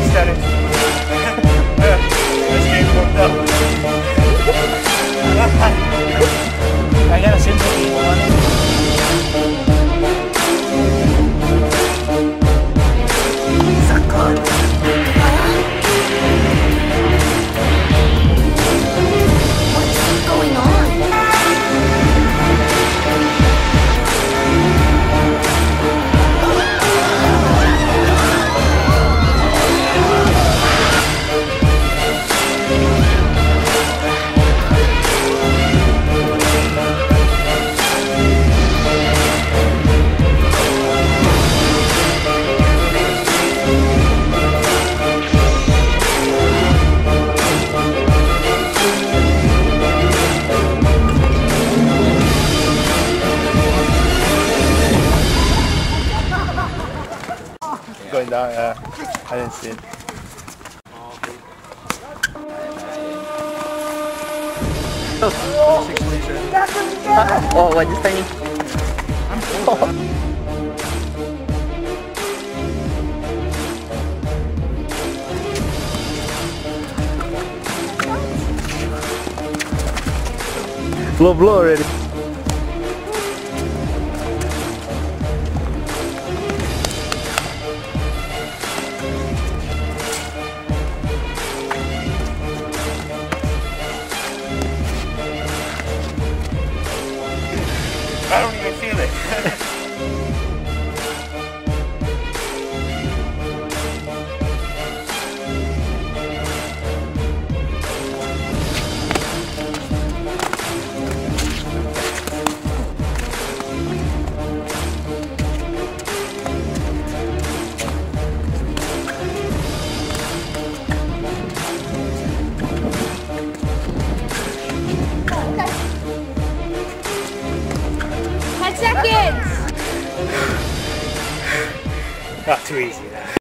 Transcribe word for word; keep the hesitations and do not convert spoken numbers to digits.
started. This game warmed up. I got a simple game on. What's going on? Going down, yeah. I didn't see it. Oh, oh what, just tiny? Blow, blow already. I don't even feel it. Seconds! Not too easy.